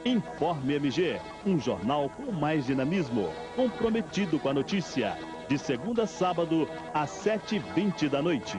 Informe MG, um jornal com mais dinamismo, comprometido com a notícia. De segunda a sábado, às 7h20 da noite.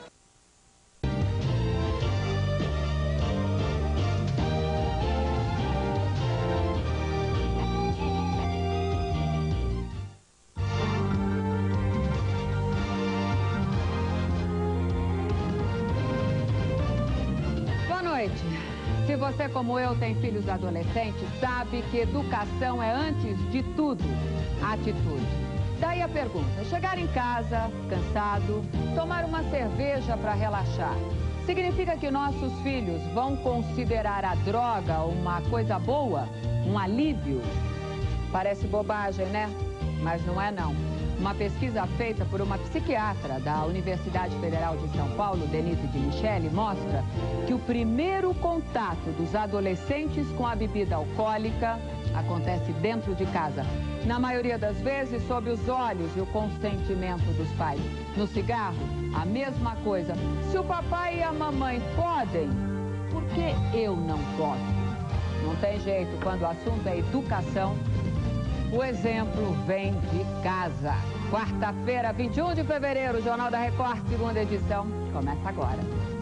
Se você, como eu, tem filhos adolescentes, sabe que educação é, antes de tudo, atitude. Daí a pergunta: chegar em casa, cansado, tomar uma cerveja para relaxar, significa que nossos filhos vão considerar a droga uma coisa boa? Um alívio? Parece bobagem, né? Mas não é não. Uma pesquisa feita por uma psiquiatra da Universidade Federal de São Paulo, Denise de Michele, mostra que o primeiro contato dos adolescentes com a bebida alcoólica acontece dentro de casa. Na maioria das vezes, sob os olhos e o consentimento dos pais. No cigarro, a mesma coisa. Se o papai e a mamãe podem, por que eu não posso? Não tem jeito, quando o assunto é educação, o exemplo vem de casa. Quarta-feira, 21 de fevereiro, Jornal da Record, segunda edição, começa agora.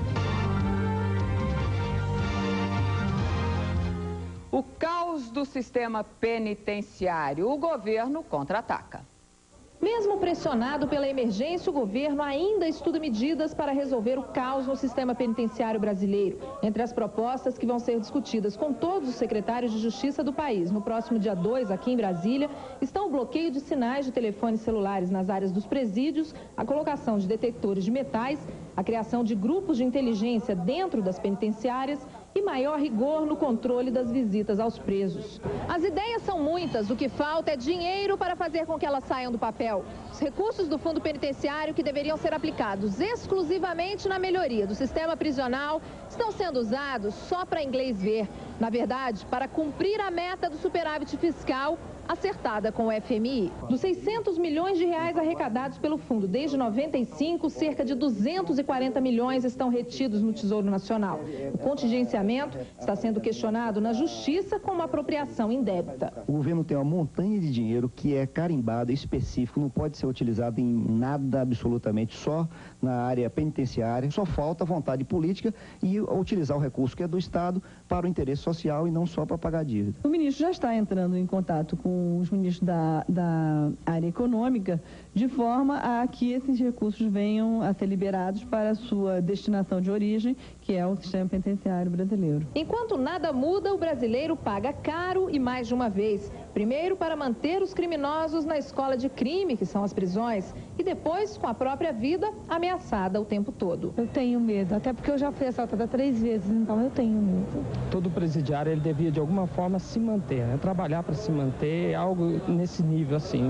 O caos do sistema penitenciário, o governo contra-ataca. Mesmo pressionado pela emergência, o governo ainda estuda medidas para resolver o caos no sistema penitenciário brasileiro. Entre as propostas que vão ser discutidas com todos os secretários de Justiça do país no próximo dia 2, aqui em Brasília, estão o bloqueio de sinais de telefones celulares nas áreas dos presídios, a colocação de detectores de metais, a criação de grupos de inteligência dentro das penitenciárias e maior rigor no controle das visitas aos presos. As ideias são muitas, o que falta é dinheiro para fazer com que elas saiam do papel. Os recursos do fundo penitenciário, que deveriam ser aplicados exclusivamente na melhoria do sistema prisional, estão sendo usados só para inglês ver. Na verdade, para cumprir a meta do superávit fiscal acertada com o FMI. Dos 600 milhões de reais arrecadados pelo fundo desde 95, cerca de 240 milhões estão retidos no Tesouro Nacional. O contingenciamento está sendo questionado na Justiça como apropriação indébita. O governo tem uma montanha de dinheiro que é carimbado, específico, não pode ser utilizado em nada absolutamente, só na área penitenciária. Só falta vontade política e utilizar o recurso que é do Estado para o interesse social e não só para pagar dívida. O ministro já está entrando em contato com os ministros da área econômica, de forma a que esses recursos venham a ser liberados para a sua destinação de origem, que é o sistema penitenciário brasileiro. Enquanto nada muda, o brasileiro paga caro e mais de uma vez. Primeiro, para manter os criminosos na escola de crime, que são as prisões, e depois com a própria vida ameaçada o tempo todo. Eu tenho medo, até porque eu já fui assaltada 3 vezes, então eu tenho medo. Todo presidiário, ele devia de alguma forma se manter, né? Trabalhar para se manter, algo nesse nível assim.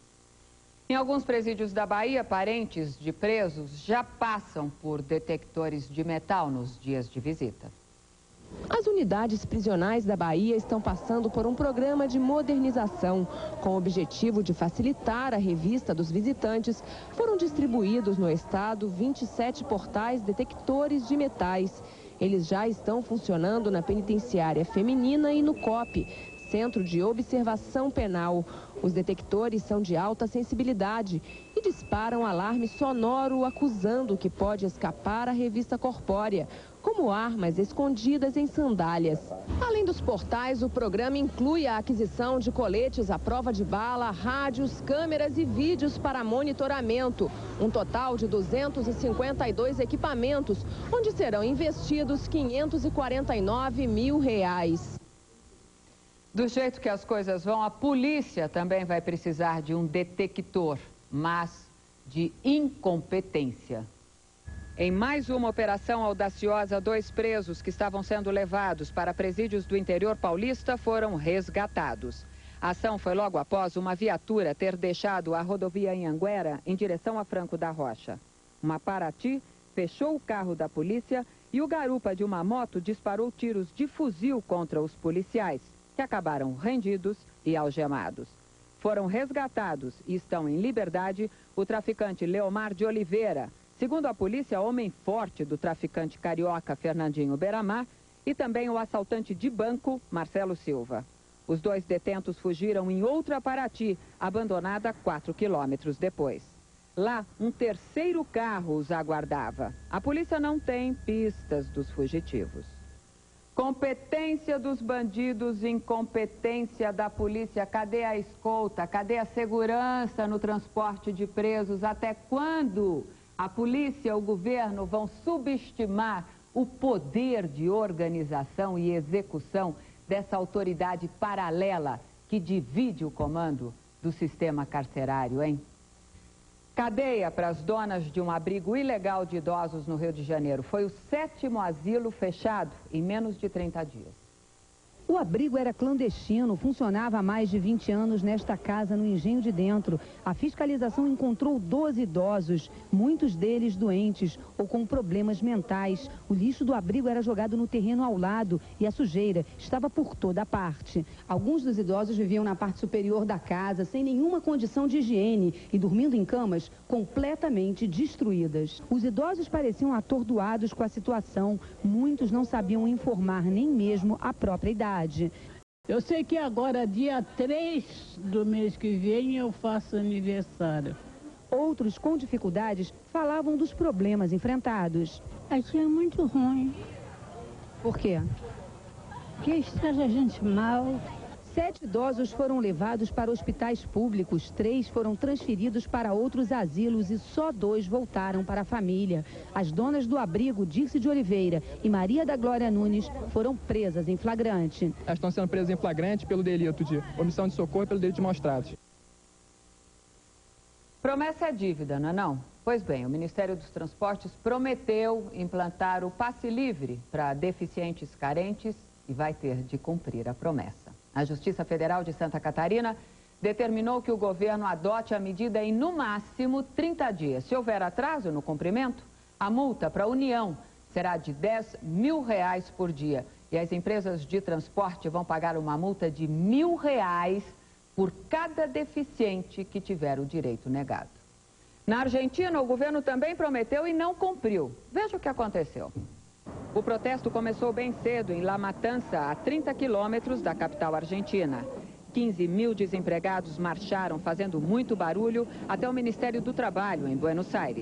Em alguns presídios da Bahia, parentes de presos já passam por detectores de metal nos dias de visita. As unidades prisionais da Bahia estão passando por um programa de modernização. Com o objetivo de facilitar a revista dos visitantes, foram distribuídos no estado 27 portais detectores de metais. Eles já estão funcionando na penitenciária feminina e no COP, Centro de Observação Penal. Os detectores são de alta sensibilidade e disparam alarme sonoro acusando que pode escapar à revista corpórea, como armas escondidas em sandálias. Além dos portais, o programa inclui a aquisição de coletes à prova de bala, rádios, câmeras e vídeos para monitoramento. Um total de 252 equipamentos, onde serão investidos R$ 549 mil. Do jeito que as coisas vão, a polícia também vai precisar de um detector, mas de incompetência. Em mais uma operação audaciosa, 2 presos que estavam sendo levados para presídios do interior paulista foram resgatados. A ação foi logo após uma viatura ter deixado a rodovia Anhanguera em direção a Franco da Rocha. Uma Paraty fechou o carro da polícia e o garupa de uma moto disparou tiros de fuzil contra os policiais, que acabaram rendidos e algemados. Foram resgatados e estão em liberdade o traficante Leomar de Oliveira, segundo a polícia, homem forte do traficante carioca Fernandinho Beiramar, e também o assaltante de banco, Marcelo Silva. Os dois detentos fugiram em outra Paraty, abandonada 4 quilômetros depois. Lá, um terceiro carro os aguardava. A polícia não tem pistas dos fugitivos. Competência dos bandidos, incompetência da polícia. Cadê a escolta? Cadê a segurança no transporte de presos? Até quando a polícia, o governo vão subestimar o poder de organização e execução dessa autoridade paralela que divide o comando do sistema carcerário, hein? Cadeia para as donas de um abrigo ilegal de idosos no Rio de Janeiro. Foi o 7º asilo fechado em menos de 30 dias. O abrigo era clandestino, funcionava há mais de 20 anos nesta casa no Engenho de Dentro. A fiscalização encontrou 12 idosos, muitos deles doentes ou com problemas mentais. O lixo do abrigo era jogado no terreno ao lado e a sujeira estava por toda parte. Alguns dos idosos viviam na parte superior da casa, sem nenhuma condição de higiene e dormindo em camas completamente destruídas. Os idosos pareciam atordoados com a situação. Muitos não sabiam informar nem mesmo a própria idade. Eu sei que agora, dia 3 do mês que vem, eu faço aniversário. Outros, com dificuldades, falavam dos problemas enfrentados. Aqui é muito ruim. Por quê? Porque trata a gente mal. 7 idosos foram levados para hospitais públicos, 3 foram transferidos para outros asilos e só 2 voltaram para a família. As donas do abrigo, Dirce de Oliveira e Maria da Glória Nunes, foram presas em flagrante. Elas estão sendo presas em flagrante pelo delito de omissão de socorro e pelo delito de maus tratos. Promessa é dívida, não é não? Pois bem, o Ministério dos Transportes prometeu implantar o passe livre para deficientes carentes e vai ter de cumprir a promessa. A Justiça Federal de Santa Catarina determinou que o governo adote a medida em, no máximo, 30 dias. Se houver atraso no cumprimento, a multa para a União será de R$10 mil por dia. E as empresas de transporte vão pagar uma multa de R$1.000 por cada deficiente que tiver o direito negado. Na Argentina, o governo também prometeu e não cumpriu. Veja o que aconteceu. O protesto começou bem cedo em La Matança, a 30 quilômetros da capital argentina. 15 mil desempregados marcharam fazendo muito barulho até o Ministério do Trabalho, em Buenos Aires.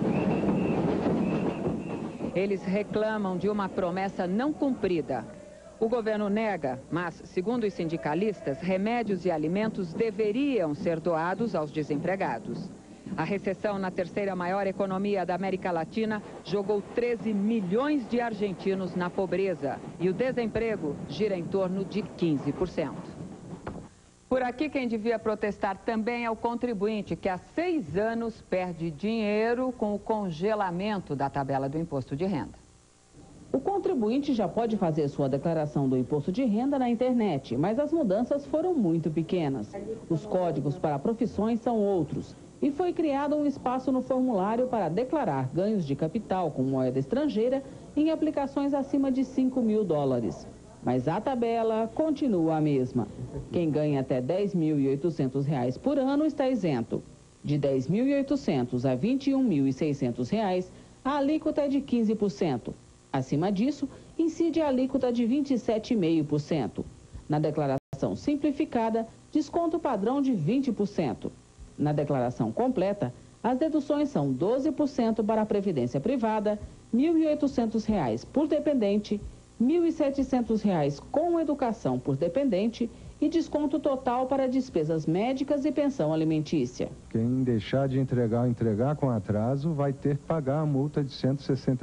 Eles reclamam de uma promessa não cumprida. O governo nega, mas, segundo os sindicalistas, remédios e alimentos deveriam ser doados aos desempregados. A recessão na terceira maior economia da América Latina jogou 13 milhões de argentinos na pobreza e o desemprego gira em torno de 15%. Por aqui, quem devia protestar também é o contribuinte, que há 6 anos perde dinheiro com o congelamento da tabela do imposto de renda. O contribuinte já pode fazer sua declaração do imposto de renda na internet, mas as mudanças foram muito pequenas. Os códigos para profissões são outros. E foi criado um espaço no formulário para declarar ganhos de capital com moeda estrangeira em aplicações acima de $5 mil. Mas a tabela continua a mesma. Quem ganha até R$ 10.800 por ano está isento. De R$ 10.800 a R$ 21.600, a alíquota é de 15%. Acima disso, incide a alíquota de 27,5%. Na declaração simplificada, desconto padrão de 20%. Na declaração completa, as deduções são 12% para a previdência privada, R$ 1.800 por dependente, R$ 1.700 com educação por dependente e desconto total para despesas médicas e pensão alimentícia. Quem deixar de entregar com atraso vai ter que pagar a multa de R$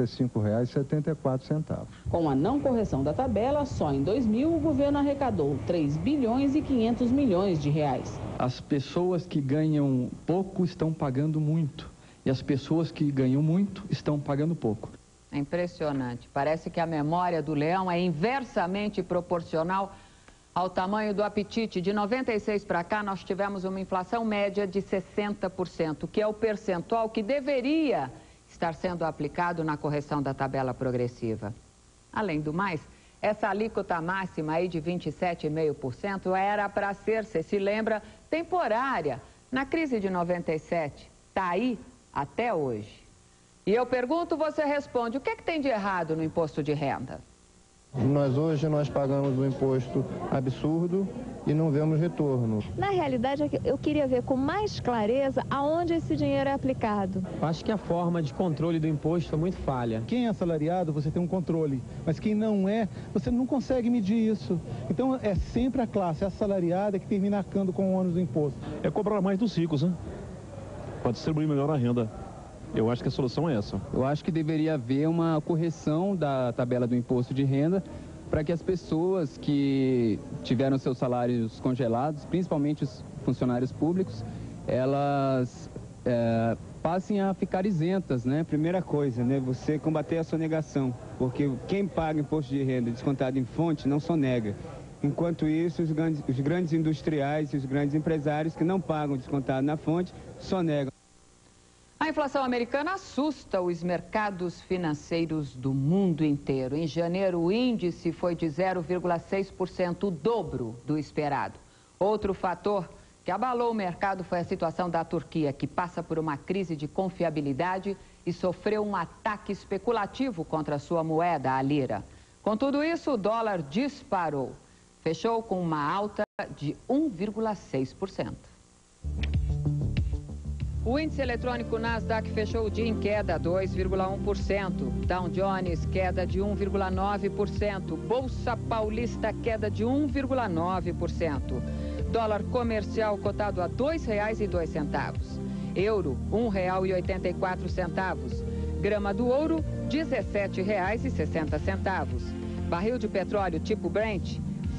165,74. Com a não correção da tabela, só em 2000 o governo arrecadou 3 bilhões e 500 milhões de reais. As pessoas que ganham pouco estão pagando muito e as pessoas que ganham muito estão pagando pouco. É impressionante. Parece que a memória do leão é inversamente proporcional ao tamanho do apetite. De 96 para cá, nós tivemos uma inflação média de 60%, que é o percentual que deveria estar sendo aplicado na correção da tabela progressiva. Além do mais, essa alíquota máxima aí de 27,5% era para ser, você se lembra, temporária. Na crise de 97, está aí até hoje. E eu pergunto, você responde, o que é que tem de errado no imposto de renda? Hoje nós pagamos um imposto absurdo e não vemos retorno. Na realidade, eu queria ver com mais clareza aonde esse dinheiro é aplicado. Acho que a forma de controle do imposto é muito falha. Quem é assalariado, você tem um controle, mas quem não é, você não consegue medir isso. Então é sempre a classe assalariada que termina arcando com o ônus do imposto. É cobrar mais dos ricos, né? Para distribuir melhor a renda. Eu acho que a solução é essa. Eu acho que deveria haver uma correção da tabela do imposto de renda para que as pessoas que tiveram seus salários congelados, principalmente os funcionários públicos, elas passem a ficar isentas, né? Primeira coisa, né? Você combater a sonegação, porque quem paga imposto de renda descontado em fonte não sonega. Enquanto isso, os grandes industriais e os grandes empresários que não pagam descontado na fonte sonegam. A inflação americana assusta os mercados financeiros do mundo inteiro. Em janeiro, o índice foi de 0,6%, o dobro do esperado. Outro fator que abalou o mercado foi a situação da Turquia, que passa por uma crise de confiabilidade e sofreu um ataque especulativo contra a sua moeda, a lira. Com tudo isso, o dólar disparou. Fechou com uma alta de 1,6%. O índice eletrônico Nasdaq fechou o dia em queda 2,1%. Dow Jones queda de 1,9%. Bolsa Paulista queda de 1,9%. Dólar comercial cotado a R$ 2,02. Euro, R$ 1,84. Grama do ouro, R$ 17,60. Barril de petróleo tipo Brent,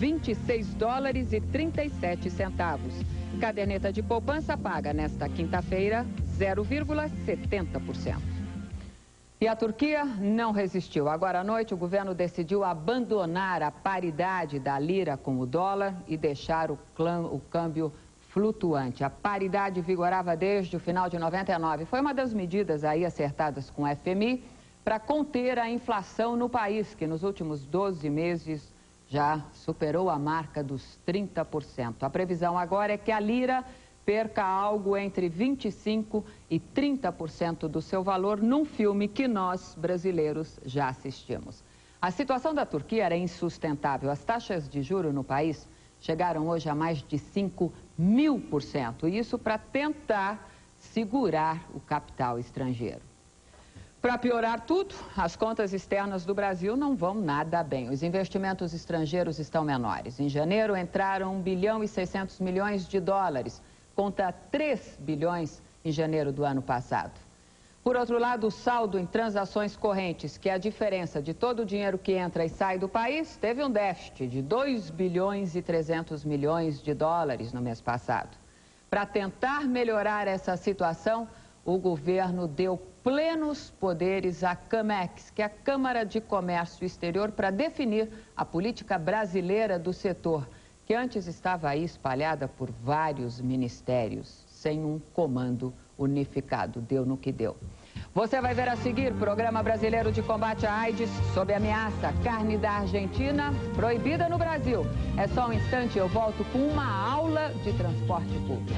$26,37. Caderneta de poupança paga nesta quinta-feira 0,70%. E a Turquia não resistiu. Agora à noite o governo decidiu abandonar a paridade da lira com o dólar e deixar o câmbio flutuante. A paridade vigorava desde o final de 99. Foi uma das medidas aí acertadas com o FMI para conter a inflação no país, que nos últimos 12 meses já superou a marca dos 30%. A previsão agora é que a lira perca algo entre 25% e 30% do seu valor num filme que nós, brasileiros, já assistimos. A situação da Turquia era insustentável. As taxas de juros no país chegaram hoje a mais de 5.000%. E isso para tentar segurar o capital estrangeiro. Para piorar tudo, as contas externas do Brasil não vão nada bem. Os investimentos estrangeiros estão menores. Em janeiro entraram 1 bilhão e 600 milhões de dólares, contra 3 bilhões em janeiro do ano passado. Por outro lado, o saldo em transações correntes, que é a diferença de todo o dinheiro que entra e sai do país, teve um déficit de 2 bilhões e 300 milhões de dólares no mês passado. Para tentar melhorar essa situação, o governo deu plenos poderes à CAMEX, que é a Câmara de Comércio Exterior, para definir a política brasileira do setor, que antes estava aí espalhada por vários ministérios, sem um comando unificado. Deu no que deu. Você vai ver a seguir, Programa Brasileiro de Combate à AIDS sob ameaça. Carne da Argentina proibida no Brasil. É só um instante, eu volto com uma aula de transporte público.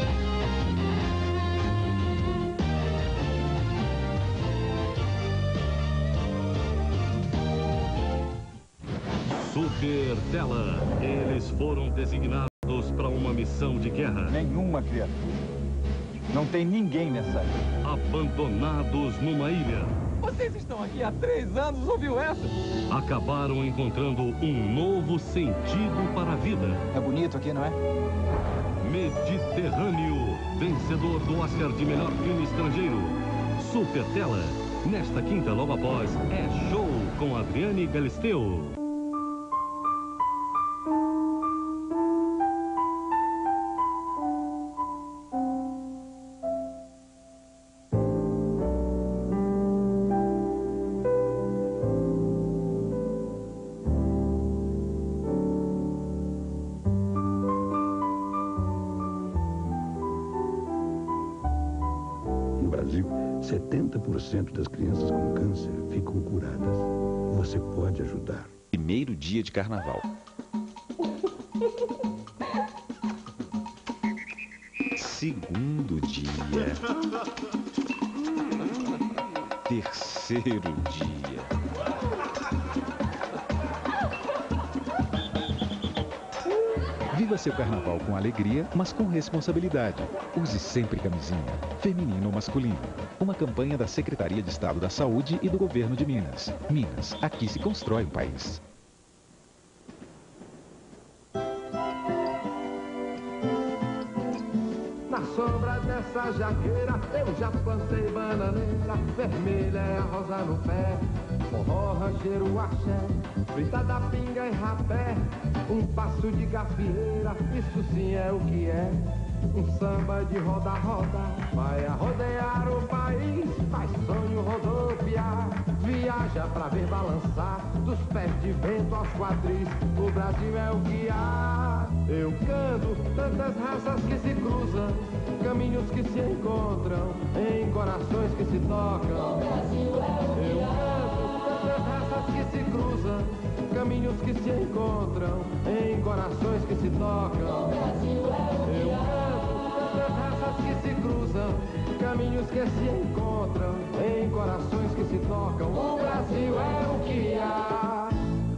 Super Tela. Eles foram designados para uma missão de guerra. Nenhuma criatura. Não tem ninguém nessa ilha. Abandonados numa ilha. Vocês estão aqui há 3 anos, ouviu essa? Acabaram encontrando um novo sentido para a vida. É bonito aqui, não é? Mediterrâneo, vencedor do Oscar de melhor filme estrangeiro. Super Tela. Nesta quinta, logo após, é Show com Adriane Galisteu. No Brasil, 70% das crianças com câncer ficam curadas. Você pode ajudar. Primeiro dia de carnaval. Segundo dia. Terceiro dia. Viva seu carnaval com alegria, mas com responsabilidade. Use sempre camisinha, feminino ou masculino. Uma campanha da Secretaria de Estado da Saúde e do Governo de Minas. Minas, aqui se constrói um país. Na sombra dessa jaqueira eu já plantei bananeira, vermelha é a rosa no pé, forró, rancheiro, axé, fritada, pinga e rapé, um passo de gafieira, isso sim é o que é. Um samba de roda-roda, vai a rodear o país, faz sonho rodopiar, viaja pra ver balançar, dos pés de vento aos quadris, o Brasil é o que há. Eu canto tantas raças que se cruzam, caminhos que se encontram, em corações que se tocam. Eu canto tantas raças que se cruzam, caminhos que se encontram, em corações que se tocam. Eu canto tantas raças que se cruzam, caminhos que se encontram, em corações que se tocam. O Brasil é o que há.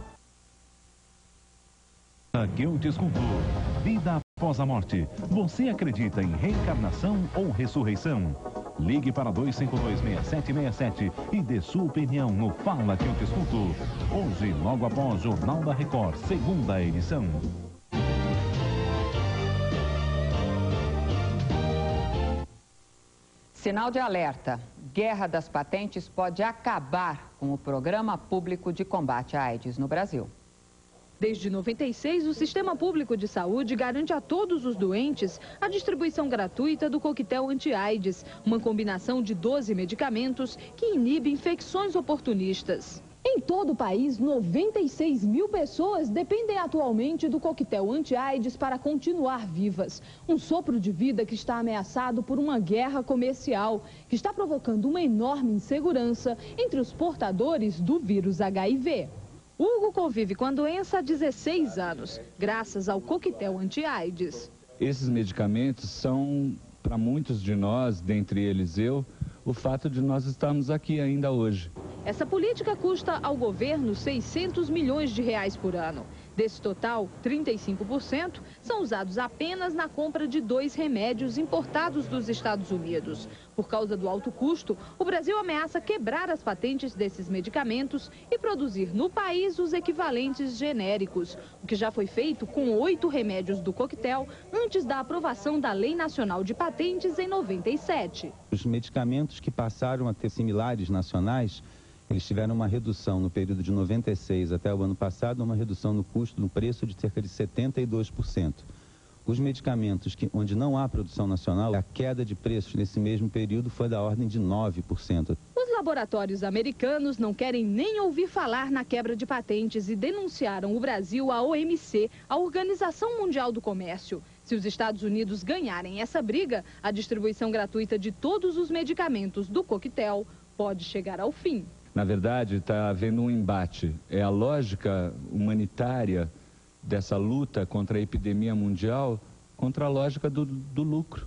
Goethes Cultor. Vida após a morte. Você acredita em reencarnação ou ressurreição? Ligue para 252-6767 e dê sua opinião no Fala Goethes Cultor. Hoje, logo após Jornal da Record, segunda edição. Sinal de alerta. Guerra das patentes pode acabar com o Programa Público de Combate à AIDS no Brasil. Desde 96, o Sistema Público de Saúde garante a todos os doentes a distribuição gratuita do coquetel anti-AIDS, uma combinação de 12 medicamentos que inibe infecções oportunistas. Em todo o país, 96 mil pessoas dependem atualmente do coquetel anti-AIDS para continuar vivas. Um sopro de vida que está ameaçado por uma guerra comercial, que está provocando uma enorme insegurança entre os portadores do vírus HIV. Hugo convive com a doença há 16 anos, graças ao coquetel anti-AIDS. Esses medicamentos são, para muitos de nós, dentre eles eu, o fato de nós estarmos aqui ainda hoje. Essa política custa ao governo 600 milhões de reais por ano. Desse total, 35% são usados apenas na compra de 2 remédios importados dos Estados Unidos. Por causa do alto custo, o Brasil ameaça quebrar as patentes desses medicamentos e produzir no país os equivalentes genéricos, o que já foi feito com 8 remédios do coquetel antes da aprovação da Lei Nacional de Patentes em 97. Os medicamentos que passaram a ter similares nacionais, eles tiveram uma redução no período de 96 até o ano passado, uma redução no custo, no preço de cerca de 72%. Os medicamentos onde não há produção nacional, a queda de preços nesse mesmo período foi da ordem de 9%. Os laboratórios americanos não querem nem ouvir falar na quebra de patentes e denunciaram o Brasil à OMC, a Organização Mundial do Comércio. Se os Estados Unidos ganharem essa briga, a distribuição gratuita de todos os medicamentos do coquetel pode chegar ao fim. Na verdade, está havendo um embate. É a lógica humanitária dessa luta contra a epidemia mundial contra a lógica do lucro.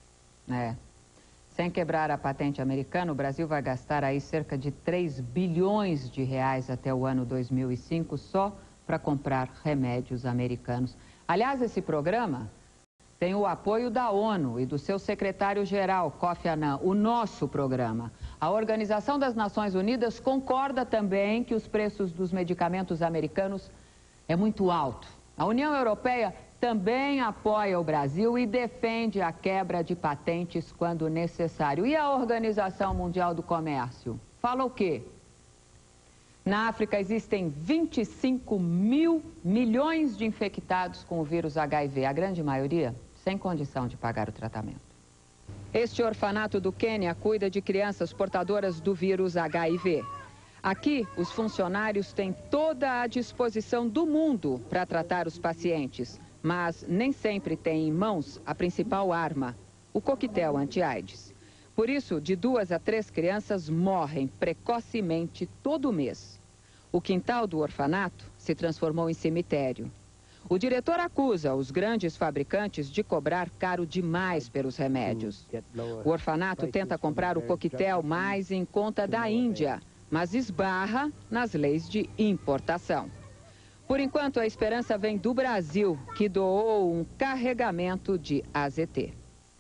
Sem quebrar a patente americana, o Brasil vai gastar aí cerca de 3 bilhões de reais até o ano 2005 só para comprar remédios americanos. Aliás, esse programa tem o apoio da ONU e do seu secretário-geral, Kofi Annan, o nosso programa. A Organização das Nações Unidas concorda também que os preços dos medicamentos americanos é muito alto. A União Europeia também apoia o Brasil e defende a quebra de patentes quando necessário. E a Organização Mundial do Comércio? Fala o quê? Na África existem 25 mil milhões de infectados com o vírus HIV, a grande maioria sem condição de pagar o tratamento. Este orfanato do Quênia cuida de crianças portadoras do vírus HIV. Aqui, os funcionários têm toda a disposição do mundo para tratar os pacientes, mas nem sempre têm em mãos a principal arma, o coquetel anti-AIDS. Por isso, de 2 a 3 crianças morrem precocemente todo mês. O quintal do orfanato se transformou em cemitério. O diretor acusa os grandes fabricantes de cobrar caro demais pelos remédios. O orfanato tenta comprar o coquetel mais em conta da Índia, mas esbarra nas leis de importação. Por enquanto, a esperança vem do Brasil, que doou um carregamento de AZT.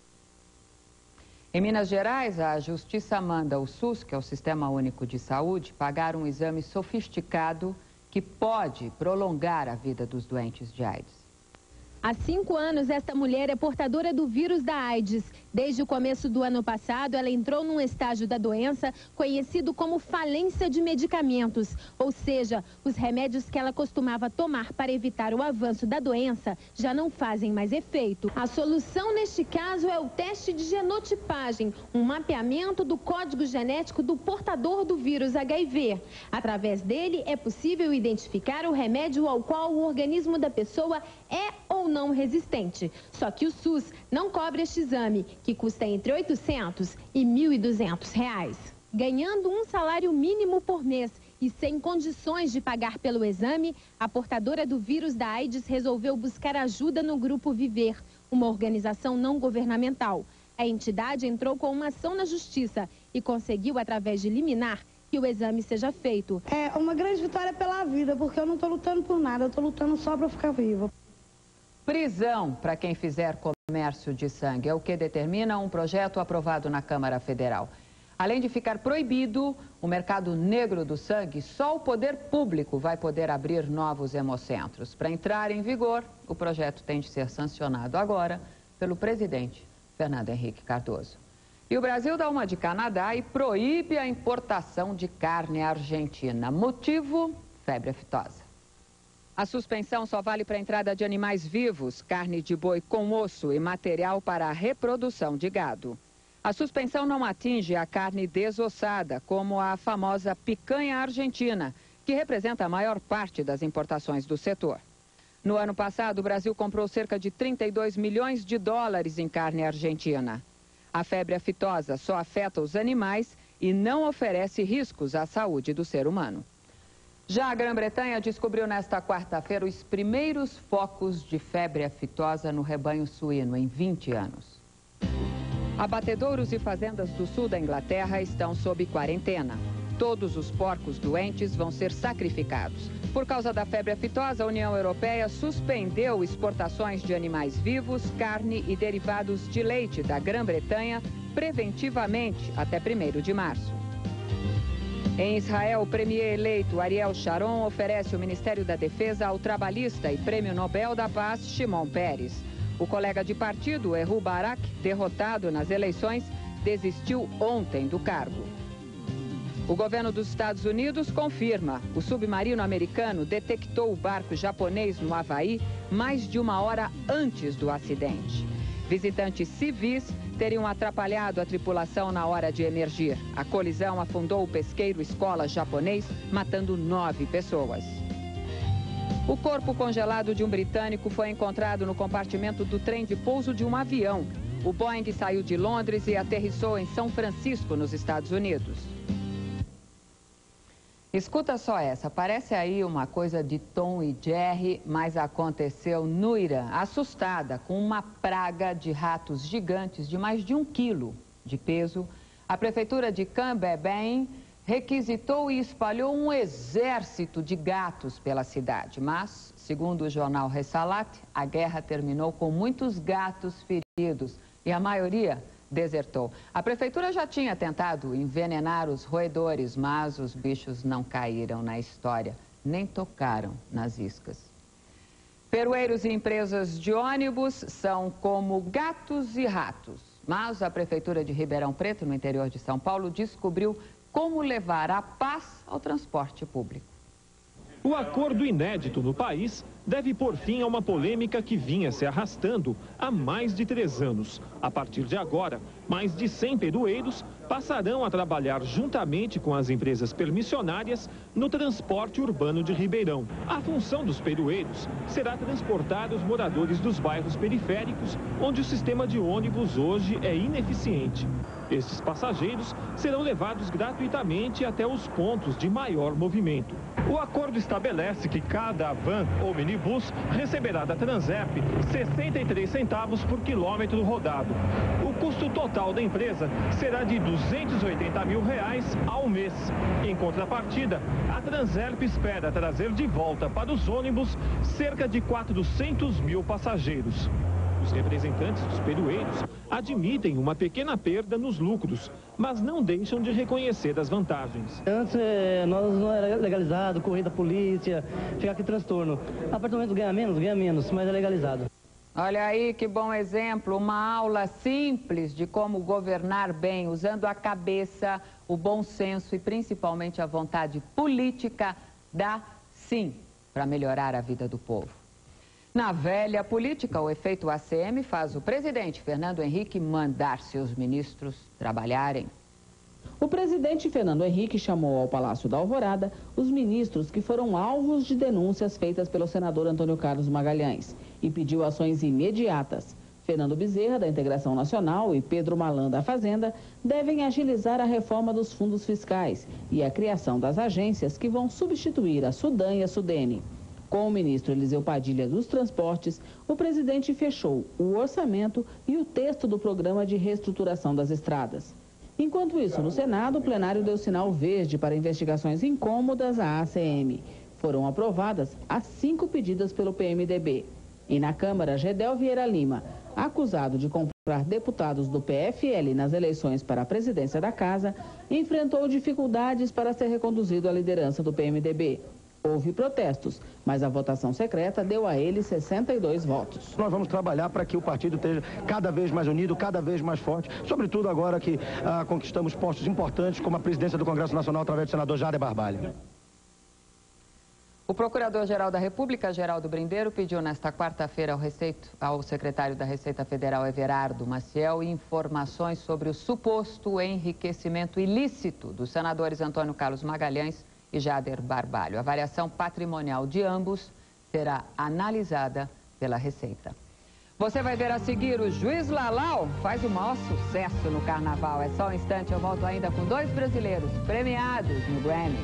Em Minas Gerais, a Justiça manda o SUS, que é o Sistema Único de Saúde, pagar um exame sofisticado que pode prolongar a vida dos doentes de AIDS. Há 5 anos, esta mulher é portadora do vírus da AIDS. Desde o começo do ano passado, ela entrou num estágio da doença conhecido como falência de medicamentos. Ou seja, os remédios que ela costumava tomar para evitar o avanço da doença já não fazem mais efeito. A solução neste caso é o teste de genotipagem, um mapeamento do código genético do portador do vírus HIV. Através dele, é possível identificar o remédio ao qual o organismo da pessoa é ou não resistente. Só que o SUS não cobre este exame, que custa entre R$ 800 e R$ 1.200. Ganhando um salário mínimo por mês e sem condições de pagar pelo exame, a portadora do vírus da AIDS resolveu buscar ajuda no Grupo Viver, uma organização não governamental. A entidade entrou com uma ação na justiça e conseguiu, através de liminar, que o exame seja feito. É uma grande vitória pela vida, porque eu não estou lutando por nada, eu estou lutando só para ficar viva. Prisão para quem fizer comércio de sangue é o que determina um projeto aprovado na Câmara Federal. Além de ficar proibido o mercado negro do sangue, só o poder público vai poder abrir novos hemocentros. Para entrar em vigor, o projeto tem de ser sancionado agora pelo presidente Fernando Henrique Cardoso. E o Brasil dá uma de Canadá e proíbe a importação de carne argentina. Motivo? Febre aftosa. A suspensão só vale para a entrada de animais vivos, carne de boi com osso e material para a reprodução de gado. A suspensão não atinge a carne desossada, como a famosa picanha argentina, que representa a maior parte das importações do setor. No ano passado, o Brasil comprou cerca de 32 milhões de dólares em carne argentina. A febre aftosa só afeta os animais e não oferece riscos à saúde do ser humano. Já a Grã-Bretanha descobriu nesta quarta-feira os primeiros focos de febre aftosa no rebanho suíno em 20 anos. Abatedouros e fazendas do sul da Inglaterra estão sob quarentena. Todos os porcos doentes vão ser sacrificados. Por causa da febre aftosa, a União Europeia suspendeu exportações de animais vivos, carne e derivados de leite da Grã-Bretanha preventivamente até 1º de março. Em Israel, o premier eleito Ariel Sharon oferece o Ministério da Defesa ao trabalhista e Prêmio Nobel da Paz Shimon Peres. O colega de partido, Ehud Barak, derrotado nas eleições, desistiu ontem do cargo. O governo dos Estados Unidos confirma: o submarino americano detectou o barco japonês no Havaí mais de 1 hora antes do acidente. Visitantes civis teriam atrapalhado a tripulação na hora de emergir. A colisão afundou o pesqueiro escola japonês, matando 9 pessoas. O corpo congelado de um britânico foi encontrado no compartimento do trem de pouso de um avião. O Boeing saiu de Londres e aterrissou em São Francisco, nos Estados Unidos. Escuta só essa, parece aí uma coisa de Tom e Jerry, mas aconteceu no Irã. Assustada com uma praga de ratos gigantes de mais de 1 quilo de peso, a prefeitura de Canberra requisitou e espalhou um exército de gatos pela cidade. Mas, segundo o jornal Ressalat, a guerra terminou com muitos gatos feridos e a maioria desertou. A prefeitura já tinha tentado envenenar os roedores, mas os bichos não caíram na história, nem tocaram nas iscas. Peroeiros e empresas de ônibus são como gatos e ratos, mas a prefeitura de Ribeirão Preto, no interior de São Paulo, descobriu como levar a paz ao transporte público. O acordo inédito no país deve pôr fim a uma polêmica que vinha se arrastando há mais de 3 anos. A partir de agora, mais de 100 peroeiros passarão a trabalhar juntamente com as empresas permissionárias no transporte urbano de Ribeirão. A função dos peroeiros será transportar os moradores dos bairros periféricos, onde o sistema de ônibus hoje é ineficiente. Esses passageiros serão levados gratuitamente até os pontos de maior movimento. O acordo estabelece que cada van ou minibus receberá da Transerp 63 centavos por quilômetro rodado. O custo total da empresa será de R$ 280 mil ao mês. Em contrapartida, a Transerp espera trazer de volta para os ônibus cerca de 400 mil passageiros. Os representantes dos peroeiros admitem uma pequena perda nos lucros, mas não deixam de reconhecer as vantagens. Antes nós não era legalizado, corrida da polícia, ficar aqui transtorno. A partir do momento ganha menos, mas é legalizado. Olha aí que bom exemplo, uma aula simples de como governar bem, usando a cabeça, o bom senso e principalmente a vontade política, dá sim para melhorar a vida do povo. Na velha política, o efeito ACM faz o presidente Fernando Henrique mandar seus ministros trabalharem. O presidente Fernando Henrique chamou ao Palácio da Alvorada os ministros que foram alvos de denúncias feitas pelo senador Antônio Carlos Magalhães e pediu ações imediatas. Fernando Bezerra, da Integração Nacional, e Pedro Malan, da Fazenda, devem agilizar a reforma dos fundos fiscais e a criação das agências que vão substituir a Sudan e a Sudene. Com o ministro Eliseu Padilha dos Transportes, o presidente fechou o orçamento e o texto do programa de reestruturação das estradas. Enquanto isso, no Senado, o plenário deu sinal verde para investigações incômodas à ACM. Foram aprovadas as 5 pedidas pelo PMDB. E na Câmara, Gedel Vieira Lima, acusado de comprar deputados do PFL nas eleições para a presidência da Casa, enfrentou dificuldades para ser reconduzido à liderança do PMDB. Houve protestos, mas a votação secreta deu a ele 62 votos. Nós vamos trabalhar para que o partido esteja cada vez mais unido, cada vez mais forte, sobretudo agora que conquistamos postos importantes como a presidência do Congresso Nacional através do senador Jader Barbalho. O Procurador-Geral da República, Geraldo Brindeiro, pediu nesta quarta-feira ao secretário da Receita Federal, Everardo Maciel, informações sobre o suposto enriquecimento ilícito dos senadores Antônio Carlos Magalhães e Jader Barbalho. A variação patrimonial de ambos será analisada pela Receita. Você vai ver a seguir, o Juiz Lalau faz o maior sucesso no Carnaval. É só um instante, eu volto ainda com 2 brasileiros premiados no Grammy.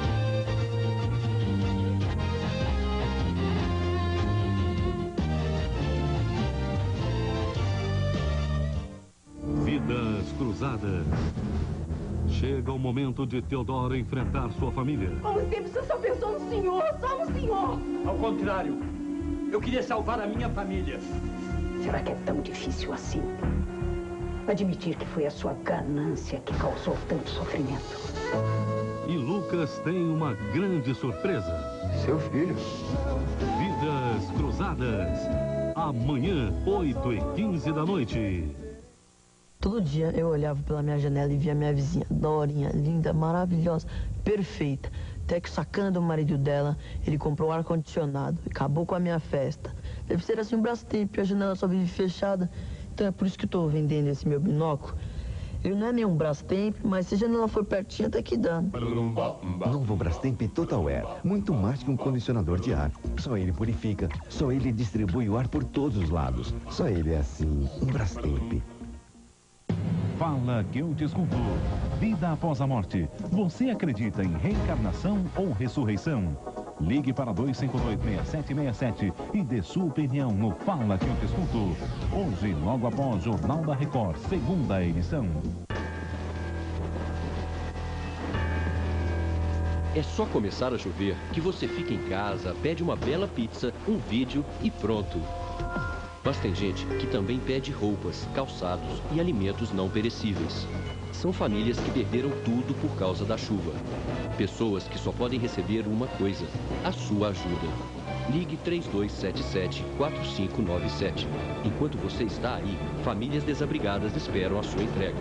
Vidas cruzadas. Chega o momento de Teodoro enfrentar sua família. Como sempre, você só pensou no senhor, só no senhor. Ao contrário, eu queria salvar a minha família. Será que é tão difícil assim? Admitir que foi a sua ganância que causou tanto sofrimento. E Lucas tem uma grande surpresa. Seu filho. Vidas cruzadas. Amanhã, 8h15 da noite. Todo dia eu olhava pela minha janela e via minha vizinha, Dorinha, linda, maravilhosa, perfeita. Até que, sacando o marido dela, ele comprou um ar-condicionado e acabou com a minha festa. Deve ser assim um Brastemp, a janela só vive fechada. Então é por isso que eu tô vendendo esse meu binóculo. Ele não é nem um Brastemp, mas se a janela for pertinho, até que dá. Novo Brastemp Total Air. Muito mais que um condicionador de ar. Só ele purifica, só ele distribui o ar por todos os lados. Só ele é assim, um Brastemp. Fala que eu te escuto. Vida após a morte. Você acredita em reencarnação ou ressurreição? Ligue para 252-6767 e dê sua opinião no Fala que eu te escuto. Hoje, logo após Jornal da Record, segunda edição. É só começar a chover que você fica em casa, pede uma bela pizza, um vídeo e pronto. Mas tem gente que também pede roupas, calçados e alimentos não perecíveis. São famílias que perderam tudo por causa da chuva. Pessoas que só podem receber uma coisa, a sua ajuda. Ligue 3277-4597. Enquanto você está aí, famílias desabrigadas esperam a sua entrega.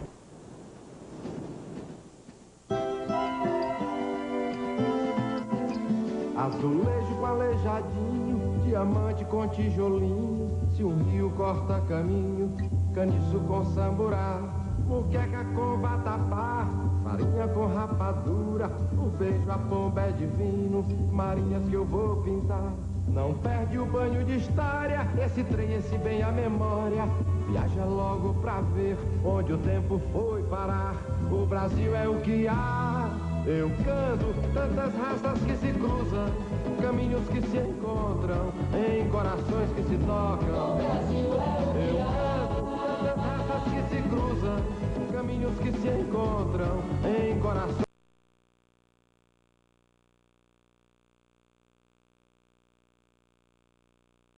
Azulejo calejadinho, diamante com tijolinho. Se um rio corta caminho, caniço com samburá, muqueca com vatapá, farinha com rapadura, o beijo a pomba é divino, marinhas que eu vou pintar. Não perde o banho de história, esse trem, esse bem a memória. Viaja logo pra ver onde o tempo foi parar. O Brasil é o que há. Eu canto tantas raças que se cruzam, caminhos que se encontram, em corações que se tocam. Eu canto tantas raças que se cruzam, caminhos que se encontram, em corações.